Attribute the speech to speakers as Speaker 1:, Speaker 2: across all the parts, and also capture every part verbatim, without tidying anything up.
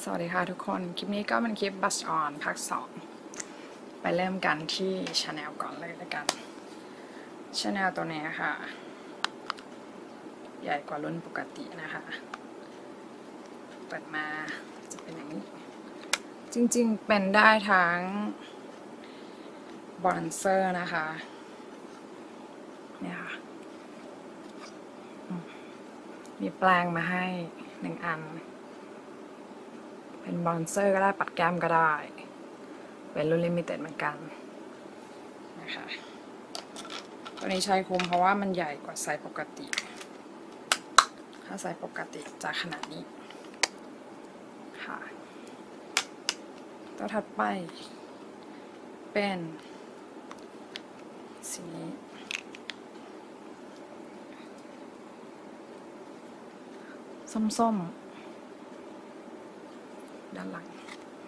Speaker 1: สวัสดีค่ะทุกคนคลิปนี้ก็เป็นคลิปบัชออนภาคสองไปเริ่มกันที่ Chanel ก่อนเลยละกัน Chanel ตัวนี้ค่ะใหญ่กว่ารุ่นปกตินะคะเปิดมาจะเป็นอย่างนี้จริงๆเป็นได้ทั้งบอนเซอร์นะคะเนี่ยค่ะมีแปรงมาให้หนึ่งอันเป็นบอนเซอร์ก็ได้ปัดแก้มก็ได้เป็นรุ่นลิมิเต็ดเหมือนกันนะคะตัวนี้ใช้คุ้มเพราะว่ามันใหญ่กว่าไซส์ปกติถ้าไซส์ปกติจะขนาดนี้ค่ะตัวถัดไปเป็นสีนี้ส้มๆด้านหลัง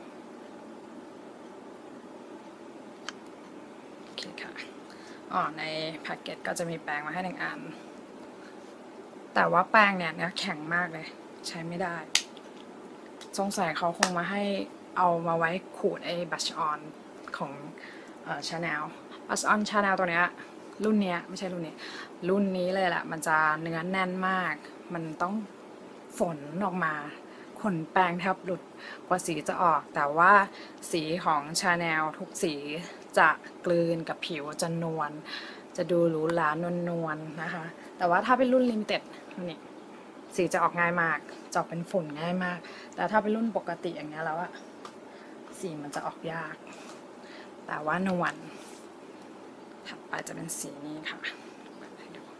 Speaker 1: โอเคค่ะอ๋อในแพ็กเกจก็จะมีแปรงมาให้หนึ่งอันแต่ว่าแปรงเนี่ยเนื้อแข็งมากเลยใช้ไม่ได้สงสัยเขาคงมาให้เอามาไว้ขูดไอ้บัชออนของเอ่อ Chanel บัชออน Chanel ตัวเนี้ยรุ่นเนี้ยไม่ใช่รุ่นนี้รุ่นนี้เลยแหละมันจะเนื้อแน่นมากมันต้องฝนออกมาขนแปรงแทบหลุดกว่าสีจะออกแต่ว่าสีของ Chanel ทุกสีจะกลืนกับผิวจะนวลจะดูหรูหรานวลๆนะคะแต่ว่าถ้าเป็นรุ่นลิมิเต็ดนี่สีจะออกง่ายมากจะออกเป็นฝุ่นง่ายมากแต่ถ้าเป็นรุ่นปกติอย่างเงี้ยแล้วอะสีมันจะออกยากแต่ว่านวลถัดไปจะเป็นสีนี้ค่ะให้ดู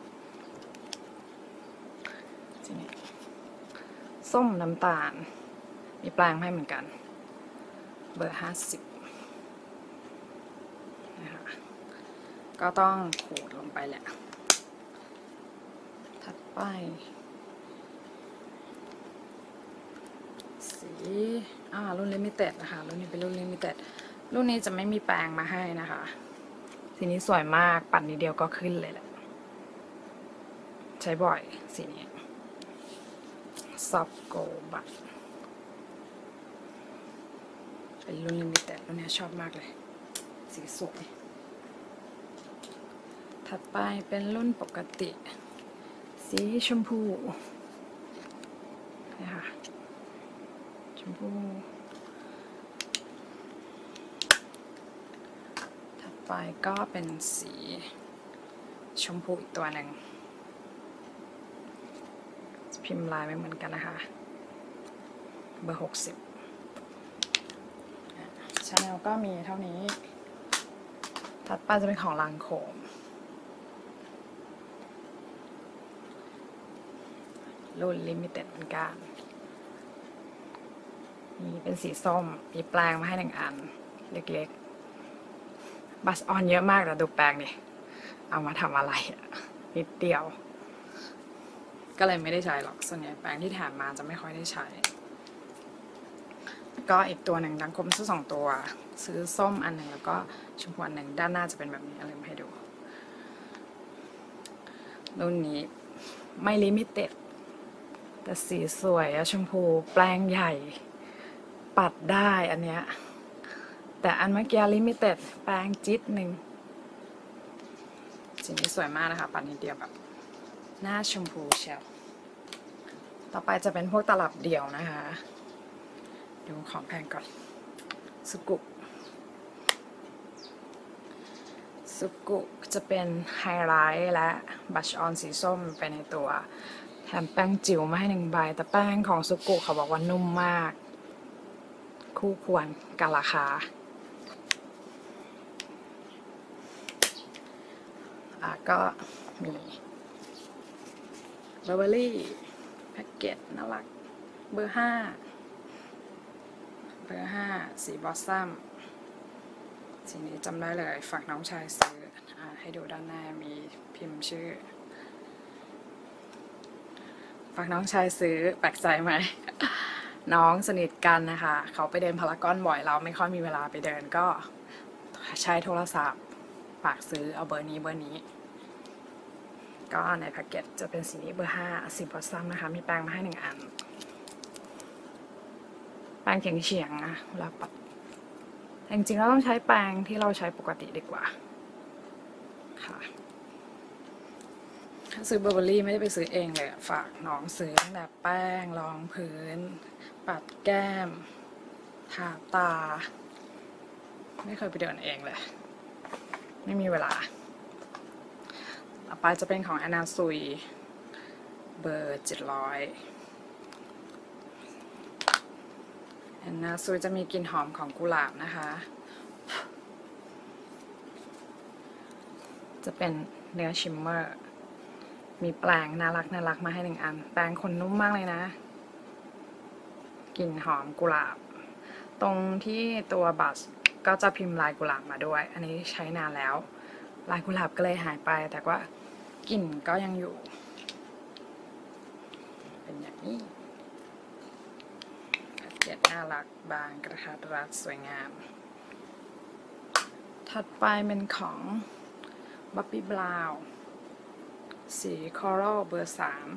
Speaker 1: สีนี้ส้มน้ำตาลมีแปรงให้เหมือนกันเบอร์ห้าสิบนะคะก็ต้องขูดลงไปแหละถัดไปสีอ่ารุ่นลิมิเต็ดนะคะรุ่นนี้เป็นรุ่นลิมิเต็ดรุ่นนี้จะไม่มีแปรงมาให้นะคะสีนี้สวยมากปัดนิดเดียวก็ขึ้นเลยแหละใช้บ่อยสีนี้ซอฟโกบัตเป็นรุ่นลิมิเต็ดรุ่นนี้ชอบมากเลยสีสวยถัดไปเป็นรุ่นปกติสีชมพูนะคะชมพูถัดไปก็เป็นสีชมพูอีกตัวหนึ่งพิมพ์ลายไม่เหมือนกันนะคะเบอร์หกสิบChanel ก็มีเท่านี้ถัดไปจะเป็นของลังโคมรุ่นลิมิเต็ดเหมือนกันนี่เป็นสีส้มมีแปรงมาให้หนึ่งอันเล็กๆบัชออนเยอะมากแต่ดูแปรงนี่เอามาทำอะไรนิดเดียวก็เลยไม่ได้ใช้หรอกส่วนใหญ่แปรงที่แถมมาจะไม่ค่อยได้ใช้ก็อีกตัวหนึ่งลังโคมซื้อสองตัวซื้อส้มอันหนึ่งแล้วก็ชมพูอันหนึ่งด้านหน้าจะเป็นแบบนี้ลืมให้ดูรุ่นนี้ไม่ลิมิเต็ดแต่สีสวยอะชมพูแปรงใหญ่ปัดได้อันเนี้ยแต่อันเมื่อกี้ลิมิเต็ดแปรงจิ๊ดหนึ่งสีนี้สวยมากนะคะปัดนิดเดียวแบบหน้าชมพูเชียวต่อไปจะเป็นพวกตลับเดี่ยวนะคะดูของแพงก่อนสุกุสุกุจะเป็นไฮไลท์และบัชออนสีส้มไปในตัวแถมแป้งจิ๋วมาให้หนึ่งใบแต่แป้งของสุกุเขาบอกว่านุ่มมากคู่ควรกับราคาอ่ะก็มีเบอร์เบอรี่แพ็กเกจน่ารักเบอร์ห้าเบอร์ห้าสีบอสซัมสีนี้จำได้เลยฝากน้องชายซื้ออ่ะให้ดูด้านหน้ามีพิมพ์ชื่อฝากน้องชายซื้อแปลกใจไหม น้องสนิทกันนะคะเขาไปเดินพารากอนบ่อยเราไม่ค่อยมีเวลาไปเดินก็ใช้โทรศัพท์ฝากซื้อเอาเบอร์นี้เบอร์นี้ก็ในแพ็กเกจจะเป็นสีนี้เบอร์ห้าสีบอสซัมนะคะมีแปรงมาให้หนึ่งอันแปแปรงเฉียงๆนะเวลาปัดจริงๆเราต้องใช้แปรงที่เราใช้ปกติดีกว่าค่ะซื้อเบอร์เบอรี่ไม่ได้ไปซื้อเองเลยฝากน้องซื้อตั้งแต่แป้งรองพื้นปัดแก้มทาตาไม่เคยไปเดินเองเลยไม่มีเวลาต่อไปจะเป็นของแอนนาซุยเบอร์เจ็ดร้อยแอนนาซุยจะมีกลิ่นหอมของกุหลาบนะคะจะเป็นเนื้อชิมเมอร์มีแปรงน่ารักน่ารักมาให้หนึ่งอันแปรงขนนุ่มมากเลยนะกลิ่นหอมกุหลาบตรงที่ตัวบัสก็จะพิมพ์ลายกุหลาบมาด้วยอันนี้ใช้นานแล้วลายกุหลาบก็เลยหายไปแต่ว่ากลิ่นก็ยังอยู่เป็นอย่างนี้แพ็กเกจน่ารักบางกระทัดรัดสวยงามถัดไปเป็นของบับบี้บราวน์สีคอรัลเบอร์สาม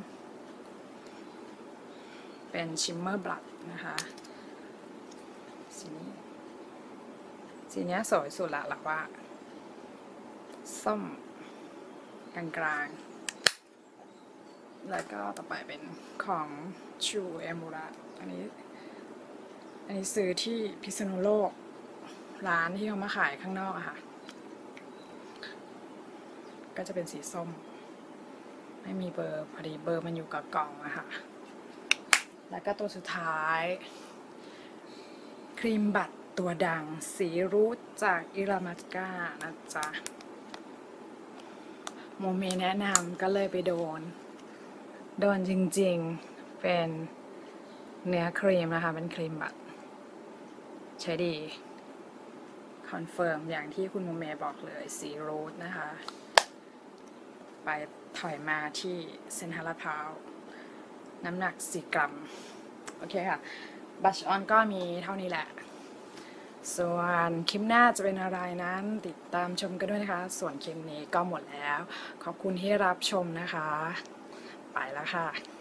Speaker 1: เป็นชิมเมอร์บลัดนะคะสีนี้สีนี้สวยสุดละหลักว่าส้มกลางๆแล้วก็ต่อไปเป็นของชูเอมูระอันนี้อันนี้ซื้อที่พิษณุโลกร้านที่เขามาขายข้างนอกอะค่ะก็จะเป็นสีส้มไม่มีเบอร์พอดีเบอร์มันอยู่กับกล่องอะค่ะแล้วก็ตัวสุดท้ายครีมบัตตัวดังสีรูทจากอิรามาสกานะจ๊ะโมเมแนะนำก็เลยไปโดนโดนจริงๆเป็นเนื้อครีมนะคะเป็นครีมบัตใช้ดีคอนเฟิร์มอย่างที่คุณโมเมบอกเลยสีรูทนะคะไปถอยมาที่เซ็นทรัลลาดพร้าวน้ำหนักสี่กรัมโอเคค่ะบัชออนก็มีเท่านี้แหละส่วนคลิปหน้าจะเป็นอะไรนั้นติดตามชมกันด้วยนะคะส่วนคลิปนี้ก็หมดแล้วขอบคุณที่รับชมนะคะไปแล้วค่ะ